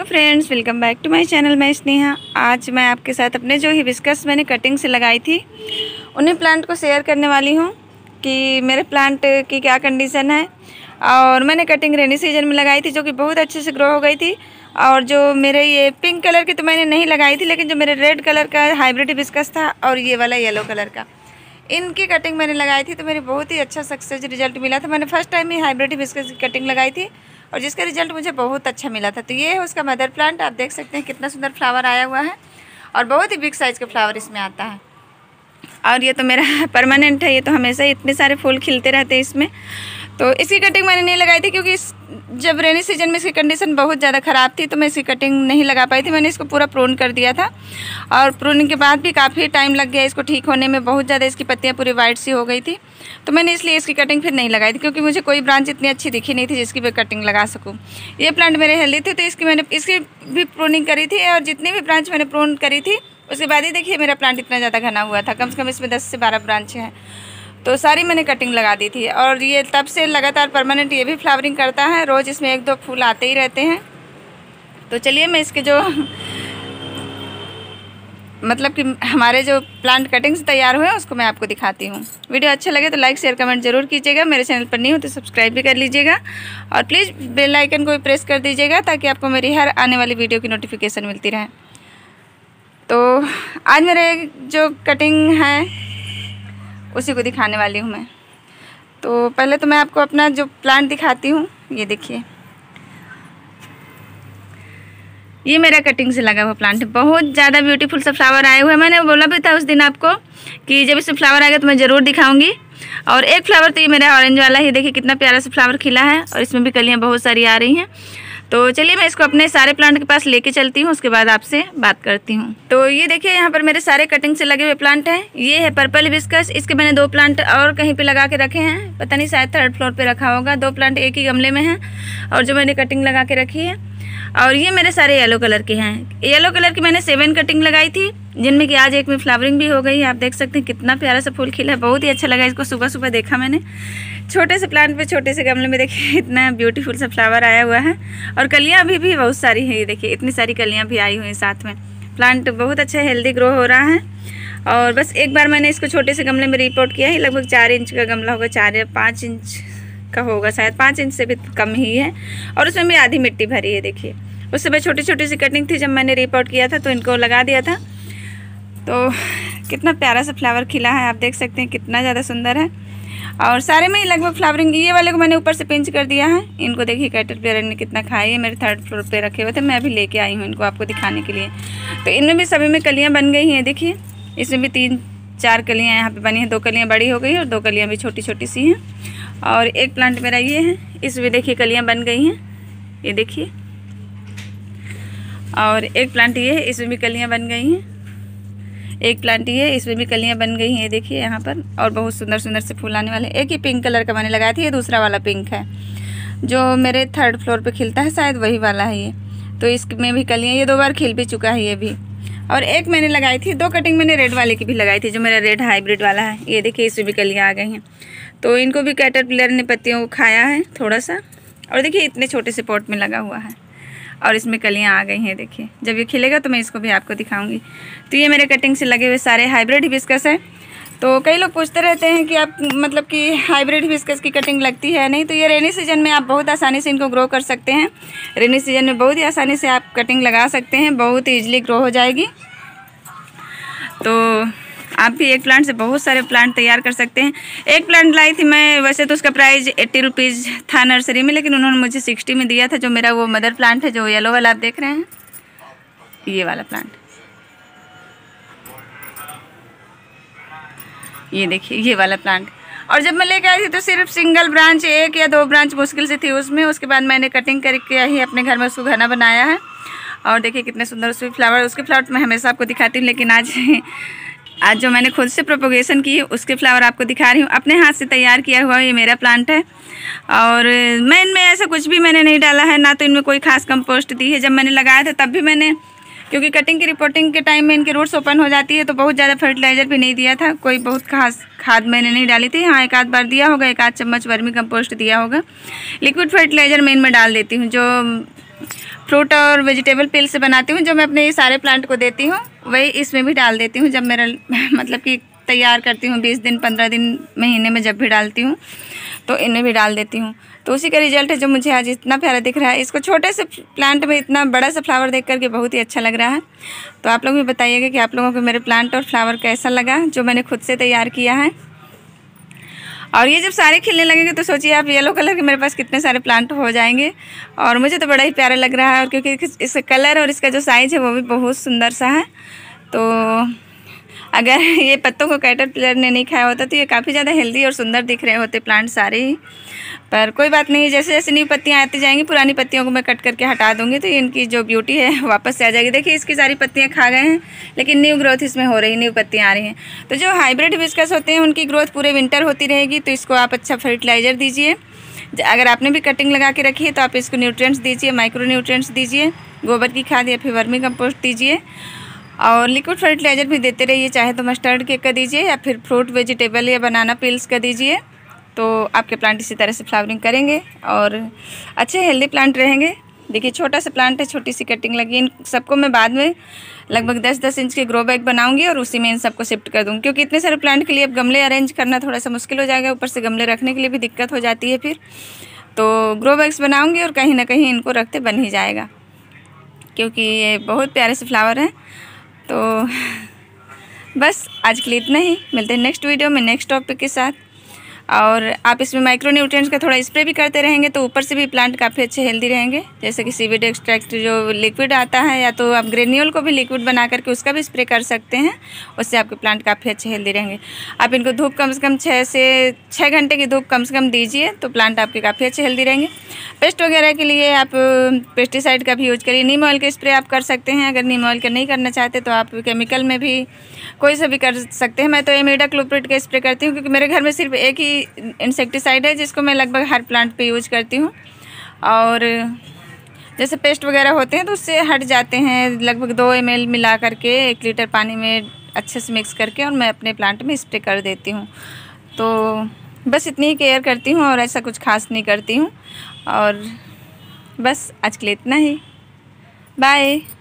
Friends, welcome back to my channel. मैं स्नेहा। आज मैं आपके साथ अपने जो हिबिस्कस मैंने कटिंग से लगाई थी उन्हीं प्लांट को शेयर करने वाली हूँ कि मेरे प्लांट की क्या कंडीशन है। और मैंने कटिंग रेनी सीजन में लगाई थी जो कि बहुत अच्छे से ग्रो हो गई थी। और जो मेरे ये पिंक कलर की तो मैंने नहीं लगाई थी, लेकिन जो मेरे रेड कलर का हाइब्रिड हिबिस्कस था और ये वाला येलो कलर का, इनकी कटिंग मैंने लगाई थी तो मेरी बहुत ही अच्छा सक्सेस रिजल्ट मिला था। मैंने फर्स्ट टाइम ही हाइब्रिड हिबिस्कस की कटिंग लगाई थी और जिसका रिजल्ट मुझे बहुत अच्छा मिला था। तो ये है उसका मदर प्लांट। आप देख सकते हैं कितना सुंदर फ्लावर आया हुआ है और बहुत ही बिग साइज़ का फ्लावर इसमें आता है। और ये तो मेरा परमानेंट है, ये तो हमेशा ही इतने सारे फूल खिलते रहते हैं इसमें। तो इसकी कटिंग मैंने नहीं लगाई थी क्योंकि जब रेनी सीजन में इसकी कंडीशन बहुत ज़्यादा ख़राब थी तो मैं इसकी कटिंग नहीं लगा पाई थी। मैंने इसको पूरा प्रून कर दिया था और प्रूनिंग के बाद भी काफ़ी टाइम लग गया इसको ठीक होने में। बहुत ज़्यादा इसकी पत्तियाँ पूरी वाइट सी हो गई थी, तो मैंने इसलिए इसकी कटिंग फिर नहीं लगाई थी क्योंकि मुझे कोई ब्रांच इतनी अच्छी दिखी नहीं थी जिसकी मैं कटिंग लगा सकूँ। ये प्लांट मेरे हेल्दी थे तो इसकी भी प्रूनिंग करी थी और जितनी भी ब्रांच मैंने प्रून करी थी उसके बाद ही देखिए मेरा प्लांट इतना ज़्यादा घना हुआ था। कम से कम इसमें 10 से 12 ब्रांच हैं, तो सारी मैंने कटिंग लगा दी थी। और ये तब से लगातार परमानेंट ये भी फ्लावरिंग करता है। रोज़ इसमें 1-2 फूल आते ही रहते हैं। तो चलिए मैं इसके जो मतलब कि हमारे जो प्लांट कटिंग से तैयार हुए हैं उसको मैं आपको दिखाती हूँ। वीडियो अच्छा लगे तो लाइक शेयर कमेंट जरूर कीजिएगा। मेरे चैनल पर नहीं हो तो सब्सक्राइब भी कर लीजिएगा और प्लीज़ बेल आइकन को भी प्रेस कर दीजिएगा ताकि आपको मेरी हर आने वाली वीडियो की नोटिफिकेशन मिलती रहे। तो आज मेरे जो कटिंग है उसी को दिखाने वाली हूँ मैं। तो पहले तो मैं आपको अपना जो प्लांट दिखाती हूँ। ये देखिए, ये मेरा कटिंग से लगा हुआ प्लांट है। बहुत ज़्यादा ब्यूटीफुल सा फ्लावर आए हुए हैं। मैंने बोला भी था उस दिन आपको कि जब इसमें फ्लावर आएगा तो मैं ज़रूर दिखाऊंगी। और एक फ्लावर तो ये मेरा ऑरेंज वाला ही, देखिए कितना प्यारा सा फ्लावर खिला है और इसमें भी कलियाँ बहुत सारी आ रही हैं। तो चलिए मैं इसको अपने सारे प्लांट के पास लेके चलती हूँ, उसके बाद आपसे बात करती हूँ। तो ये देखिए यहाँ पर मेरे सारे कटिंग से लगे हुए प्लांट हैं। ये है पर्पल हिबिस्कस। इसके मैंने 2 प्लांट और कहीं पे लगा के रखे हैं, पता नहीं शायद 3rd फ्लोर पे रखा होगा। 2 प्लांट एक ही गमले में हैं और जो मैंने कटिंग लगा के रखी है। और ये मेरे सारे येलो कलर के हैं। येलो कलर की मैंने 7 कटिंग लगाई थी जिनमें कि आज एक में फ्लावरिंग भी हो गई है। आप देख सकते हैं कितना प्यारा सा फूल खिला है। बहुत ही अच्छा लगा इसको। सुबह सुबह देखा मैंने छोटे से प्लांट पे, छोटे से गमले में, देखिए इतना ब्यूटीफुल सा फ्लावर आया हुआ है और कलियाँ अभी भी बहुत सारी हैं। ये देखिए इतनी सारी कलियाँ भी आई हुई हैं साथ में। प्लांट बहुत अच्छा हेल्दी ग्रो हो रहा है। और बस एक बार मैंने इसको छोटे से गमले में रिपोर्ट किया है। लगभग 4 इंच का गमला होगा, 4 या 5 इंच का होगा शायद, 5 इंच से भी कम ही है। और उसमें भी आधी मिट्टी भरी है। देखिए उस समय छोटी छोटी सी कटिंग थी जब मैंने रिपोर्ट किया था तो इनको लगा दिया था। तो कितना प्यारा सा फ्लावर खिला है, आप देख सकते हैं कितना ज़्यादा सुंदर है। और सारे में ही लगभग फ्लावरिंग। ये वाले को मैंने ऊपर से पिंच कर दिया है। इनको देखिए कैटरपिलर ने कितना खाया है। मेरे 3rd फ्लोर पे रखे हुए थे, मैं अभी लेके आई हूँ इनको आपको दिखाने के लिए। तो इनमें भी सभी में कलियाँ बन गई हैं। देखिए इसमें भी 3-4 कलियाँ यहाँ पे बनी हैं। 2 कलियाँ बड़ी हो गई और 2 कलियाँ भी छोटी छोटी सी हैं। और एक प्लांट मेरा ये है, इसमें देखिए कलियाँ बन गई हैं, ये देखिए। और एक प्लांट ये है, इसमें भी कलियाँ बन गई हैं। एक प्लांट ये है, इसमें भी कलियाँ बन गई हैं, ये देखिए यहाँ पर। और बहुत सुंदर सुंदर से फूल आने वाले। एक ही पिंक कलर का मैंने लगाया था, ये दूसरा वाला पिंक है जो मेरे 3rd फ्लोर पे खिलता है, शायद वही वाला है ये। तो इसमें भी कलियाँ, ये 2 बार खिल भी चुका है ये भी। और एक मैंने लगाई थी, 2 कटिंग मैंने रेड वाले की भी लगाई थी जो मेरा रेड हाइब्रिड वाला है। ये देखिए इसमें भी कलियाँ आ गई हैं। तो इनको भी कैटरपिलर ने पत्तियों को खाया है थोड़ा सा। और देखिए इतने छोटे से पॉट में लगा हुआ है और इसमें कलियाँ आ गई हैं। देखिए जब ये खिलेगा तो मैं इसको भी आपको दिखाऊंगी। तो ये मेरे कटिंग से लगे हुए सारे हाइब्रिड हिबिस्कस है। तो कई लोग पूछते रहते हैं कि आप मतलब कि हाइब्रिड हिबिस्कस की कटिंग लगती है नहीं। तो ये रेनी सीजन में आप बहुत आसानी से इनको ग्रो कर सकते हैं। रेनी सीजन में बहुत ही आसानी से आप कटिंग लगा सकते हैं, बहुत ही ईजिली ग्रो हो जाएगी। तो आप भी एक प्लांट से बहुत सारे प्लांट तैयार कर सकते हैं। एक प्लांट लाई थी मैं, वैसे तो उसका प्राइस 80 रुपीज़ था नर्सरी में, लेकिन उन्होंने मुझे 60 में दिया था। जो मेरा वो मदर प्लांट है, जो येलो वाला आप देख रहे हैं, ये वाला प्लांट, ये देखिए ये वाला प्लांट। और जब मैं लेके आई थी तो सिर्फ सिंगल ब्रांच, 1 या 2 ब्रांच मुश्किल से थी उसमें। उसके बाद मैंने कटिंग करके ही अपने घर में उसको घना बनाया है। और देखिए कितने सुंदर उसके फ्लावर मैं हमेशा आपको दिखाती हूँ, लेकिन आज जो मैंने खुद से प्रोपोगेशन की उसके फ्लावर आपको दिखा रही हूँ। अपने हाथ से तैयार किया हुआ ये मेरा प्लांट है। और मैं इनमें ऐसा कुछ भी मैंने नहीं डाला है, ना तो इनमें कोई खास कंपोस्ट दी है। जब मैंने लगाया था तब भी मैंने, क्योंकि कटिंग की रिपोर्टिंग के टाइम में इनके रूट्स ओपन हो जाती है, तो बहुत ज़्यादा फर्टिलाइज़र भी नहीं दिया था। कोई बहुत खास खाद मैंने नहीं डाली थी। हाँ 1 आध बार दिया होगा, 1 आध चम्मच वर्मी कंपोस्ट दिया होगा। लिक्विड फर्टिलाइज़र मैं इनमें डाल देती हूँ, जो फ्रूट और वेजिटेबल पील से बनाती हूँ, जो मैं अपने ये सारे प्लांट को देती हूँ वही इसमें भी डाल देती हूँ। जब मेरा मतलब कि तैयार करती हूँ 20 दिन 15 दिन महीने में जब भी डालती हूँ तो इन्हें भी डाल देती हूँ। तो उसी का रिजल्ट है जो मुझे आज इतना प्यारा दिख रहा है। इसको छोटे से प्लांट में इतना बड़ा सा फ्लावर देख करके बहुत ही अच्छा लग रहा है। तो आप लोग भी बताइएगा कि आप लोगों को मेरे प्लांट और फ्लावर कैसा लगा जो मैंने खुद से तैयार किया है। और ये जब सारे खिलने लगेंगे तो सोचिए आप येलो कलर के मेरे पास कितने सारे प्लांट हो जाएंगे। और मुझे तो बड़ा ही प्यारा लग रहा है, और क्योंकि इसका कलर और इसका जो साइज़ है वो भी बहुत सुंदर सा है। तो अगर ये पत्तों को कैटरपिलर ने नहीं खाया होता तो ये काफ़ी ज़्यादा हेल्दी और सुंदर दिख रहे होते प्लांट सारे ही। पर कोई बात नहीं, जैसे जैसे न्यू पत्तियाँ आती जाएंगी पुरानी पत्तियों को मैं कट करके हटा दूँगी तो इनकी जो ब्यूटी है वापस से आ जाएगी। देखिए इसकी सारी पत्तियाँ खा गए हैं लेकिन न्यू ग्रोथ इसमें हो रही, न्यू पत्तियाँ आ रही हैं। तो जो हाइब्रिड हिबिस्कस होते हैं उनकी ग्रोथ पूरे विंटर होती रहेगी। तो इसको आप अच्छा फर्टिलाइज़र दीजिए। अगर आपने भी कटिंग लगा के रखी है तो आप इसको न्यूट्रिएंट्स दीजिए, माइक्रो न्यूट्रिएंट्स दीजिए, गोबर की खाद या फिर वर्मी कंपोस्ट दीजिए। और लिक्विड फर्टिलाइज़र भी देते रहिए, चाहे तो मस्टर्ड केक का दीजिए या फिर फ्रूट वेजिटेबल या बनाना पील्स का दीजिए। तो आपके प्लांट इसी तरह से फ्लावरिंग करेंगे और अच्छे हेल्दी प्लांट रहेंगे। देखिए छोटा सा प्लांट है, छोटी सी कटिंग लगी। इन सबको मैं बाद में लगभग 10-10 इंच के ग्रो बैग बनाऊंगी और उसी में इन सबको शिफ्ट कर दूँगी, क्योंकि इतने सारे प्लांट के लिए अब गमले अरेंज करना थोड़ा सा मुश्किल हो जाएगा, ऊपर से गमले रखने के लिए भी दिक्कत हो जाती है फिर। तो ग्रो बैग्स बनाऊँगी और कहीं ना कहीं इनको रखते बन ही जाएगा, क्योंकि ये बहुत प्यारे से फ्लावर हैं। तो बस आज के लिए इतना ही, मिलते हैं नेक्स्ट वीडियो में नेक्स्ट टॉपिक के साथ। और आप इसमें माइक्रो न्यूट्रिएंट्स का थोड़ा स्प्रे भी करते रहेंगे तो ऊपर से भी प्लांट काफ़ी अच्छे हेल्दी रहेंगे। जैसे कि सीवीड एक्सट्रैक्ट जो लिक्विड आता है, या तो आप ग्रेन्यूल को भी लिक्विड बना करके उसका भी स्प्रे कर सकते हैं, उससे आपके प्लांट काफ़ी अच्छे हेल्दी रहेंगे। आप इनको धूप कम से कम 6 से 6 घंटे की धूप कम से कम दीजिए तो प्लांट आपके काफ़ी अच्छे हेल्दी रहेंगे। पेस्ट वगैरह के लिए आप पेस्टिसाइड का भी यूज करिए। नीम ऑयल का स्प्रे आप कर सकते हैं। अगर नीम ऑयल का नहीं करना चाहते तो आप केमिकल में भी कोई सा भी कर सकते हैं। मैं तो इमिडाक्लोप्रिड का स्प्रे करती हूँ, क्योंकि मेरे घर में सिर्फ एक ही इंसेक्टिसाइड है जिसको मैं लगभग हर प्लांट पे यूज करती हूँ। और जैसे पेस्ट वगैरह होते हैं तो उससे हट जाते हैं। लगभग 2 ml मिला करके 1 लीटर पानी में अच्छे से मिक्स करके और मैं अपने प्लांट में स्प्रे कर देती हूँ। तो बस इतनी ही केयर करती हूँ और ऐसा कुछ खास नहीं करती हूँ। और बस आज के लिए इतना ही, बाय।